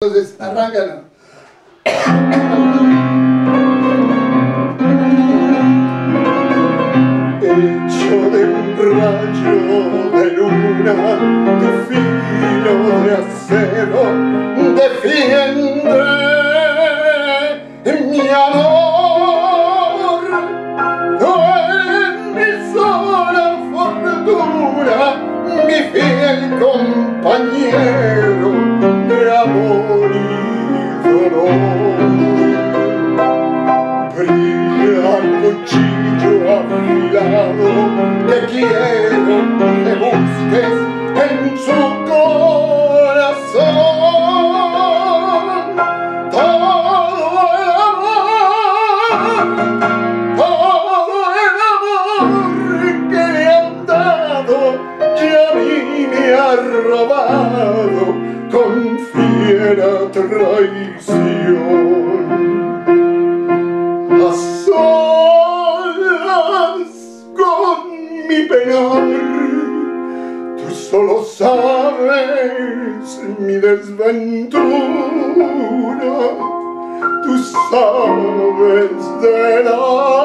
Entonces, arráncalo. Hecho de un rayo de luna, tu filo de acero defiende mi amor. Tú eres mi sola fortuna, mi fiel compañero de amor y dolor. Brilla el cuchillo afilado, te quiero que busques en su corazón todo el amor que le han dado y a mí me ha robado con fiera traición. A solas con mi penar, tú solo sabes mi desventura, tú sabes de la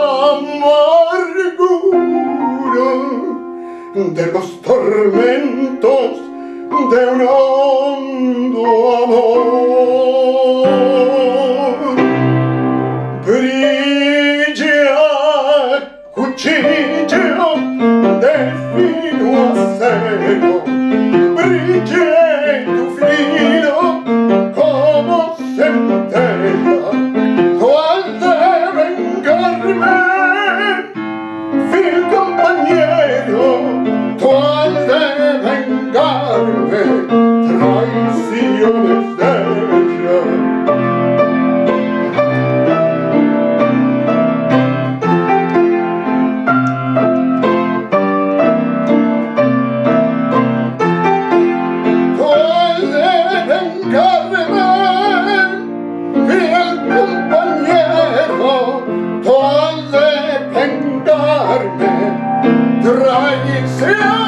amargura, de los tormentos de un hondo amor. Brilla cuchillo de fino acero, brilla tu filo como centella, tú has de vengarme, fiel compañero, tú has de vengarme, traiciones de ella. Traición.